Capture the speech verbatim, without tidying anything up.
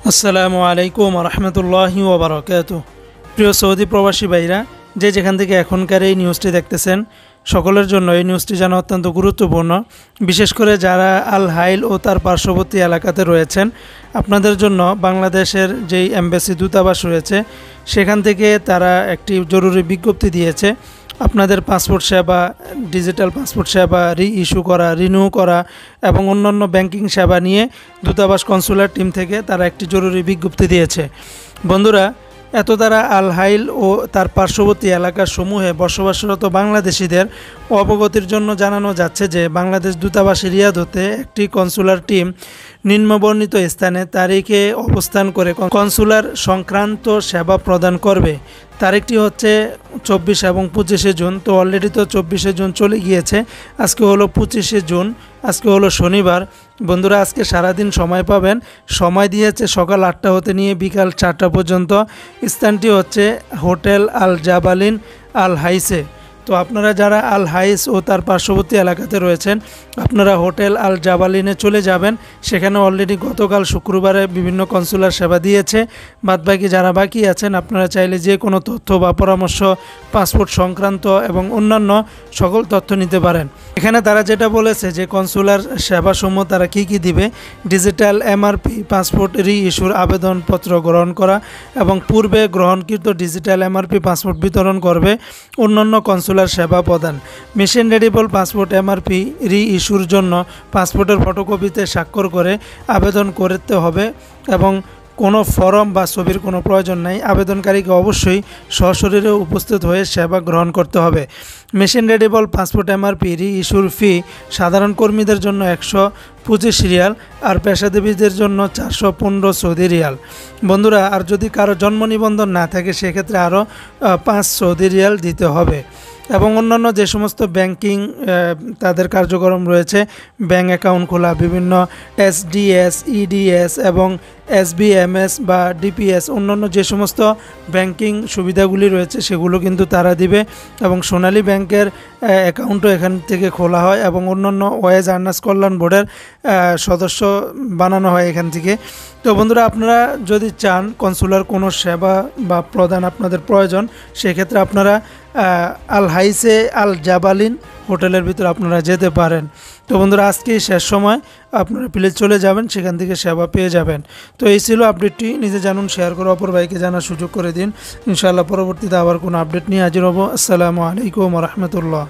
আসসালামু আলাইকুম রহমতুল্লাহি ওয়া বারাকাতুহু। প্রিয় সৌদি প্রবাসী ভাইরা, যে যেখান থেকে এখনকার এই নিউজটি দেখতেছেন, সকলের জন্য এই নিউজটি জানা অত্যন্ত গুরুত্বপূর্ণ। বিশেষ করে যারা আল হাইল ও তার পার্শ্ববর্তী এলাকাতে রয়েছেন, আপনাদের জন্য বাংলাদেশের যেই এমবাসি দূতাবাস রয়েছে সেখান থেকে তারা একটি জরুরি বিজ্ঞপ্তি দিয়েছে। আপনাদের পাসপোর্ট সেবা, ডিজিটাল পাসপোর্ট সেবা রি ইস্যু করা, রিনিউ করা এবং অন্যান্য ব্যাংকিং সেবা নিয়ে দূতাবাস কনসুলার টিম থেকে তারা একটি জরুরি বিজ্ঞপ্তি দিয়েছে। বন্ধুরা, এত দ্বারা আল হাইল ও তার পার্শ্ববর্তী এলাকার সমূহে বসবাসরত বাংলাদেশিদের অবগতির জন্য জানানো যাচ্ছে যে বাংলাদেশ দূতাবাস রিয়াদ হতে একটি কনসুলার টিম নিম্নবর্ণিত স্থানে তারিখে অবস্থান করে কনসুলার সংক্রান্ত সেবা প্রদান করবে। তারিখটি হচ্ছে চব্বিশ এবং পঁচিশে জুন। তো অলরেডি তো চব্বিশে জুন চলে গিয়েছে, আজকে হলো পঁচিশে জুন, আজকে হলো শনিবার। বন্ধুরা, আজকে সারাদিন সময় পাবেন। সময় দিয়েছে সকাল আটটা হতে নিয়ে বিকাল চারটা পর্যন্ত। স্থানটি হচ্ছে হোটেল আল জাবালিন আল হাইসে। তো আপনারা যারা আল হাইস ও তার পার্শ্ববর্তী এলাকাতে রয়েছেন, আপনারা হোটেল আল জাবালিনে চলে যাবেন। সেখানে অলরেডি গতকাল শুক্রবারে বিভিন্ন কনসুলার সেবা দিয়েছে। বাদবাকি যারা বাকি আছেন, আপনারা চাইলে যে কোনো তথ্য বা পরামর্শ পাসপোর্ট সংক্রান্ত এবং অন্যান্য সকল তথ্য নিতে পারেন। এখানে তারা যেটা বলেছে যে কনসুলার সেবাসমূহ তারা কি কি দিবে: ডিজিটাল এমআরপি পাসপোর্ট রি ইস্যুর আবেদনপত্র গ্রহণ করা এবং পূর্বে গ্রহণকৃত ডিজিটাল এমআরপি পাসপোর্ট বিতরণ করবে। অন্যান্য কনসুলার সেবা প্রদান, মেশিন রেডেবল পাসপোর্ট এমআরপি রি ইস্যুর জন্য পাসপোর্টের ফটোকপিতে স্বাক্ষর করে আবেদন করতে হবে এবং কোনো ফর্ম বা ছবির কোনো প্রয়োজন নাই। আবেদনকারীকে অবশ্যই সশরীরে উপস্থিত হয়ে সেবা গ্রহণ করতে হবে। মেশিন রেডেবল পাসপোর্ট এমআরপি রি ইস্যুর ফি সাধারণ কর্মীদের জন্য একশো পঁচিশ রিয়াল আর পেশাজীবীদের জন্য চারশো পনেরো সৌদি রিয়াল। বন্ধুরা, আর যদি কারো জন্ম নিবন্ধন না থাকে সেক্ষেত্রে আরও পাঁচ সৌদি রিয়াল দিতে হবে। এবং অন্যান্য যে সমস্ত ব্যাংকিং তাদের কার্যক্রম রয়েছে, ব্যাংক অ্যাকাউন্ট খোলা, বিভিন্ন এসডিএস, ইডিএস এবং এসবিএমএস বা ডিপিএস, অন্যান্য যে সমস্ত ব্যাংকিং সুবিধাগুলি রয়েছে সেগুলো কিন্তু তারা দিবে। এবং সোনালী ব্যাংকের অ্যাকাউন্টও এখান থেকে খোলা হয় এবং অন্যান্য ওয়েজ আর্নার্স কল্যাণ বোর্ডের সদস্য বানানো হয় এখান থেকে। তো বন্ধুরা, আপনারা যদি চান কনসুলার কোনো সেবা বা প্রদান আপনাদের প্রয়োজন, সেক্ষেত্রে আপনারা আল হাইসে আল জাবালিন হোটেলের ভিতরে আপনারা যেতে পারেন। তো বন্ধুরা, আজকেই শেষ সময়, আপনারা প্লিজ চলে যাবেন, সেখান থেকে সেবা পেয়ে যাবেন। তো এই ছিল আপডেটটি। নিজে জানুন, শেয়ার করে অপর ভাইকে জানার সুযোগ করে দিন। ইনশাআল্লাহ পরবর্তীতে আবার কোনো আপডেট নিয়ে হাজির হব। আসসালামু আলাইকুম রহমতুল্লাহ।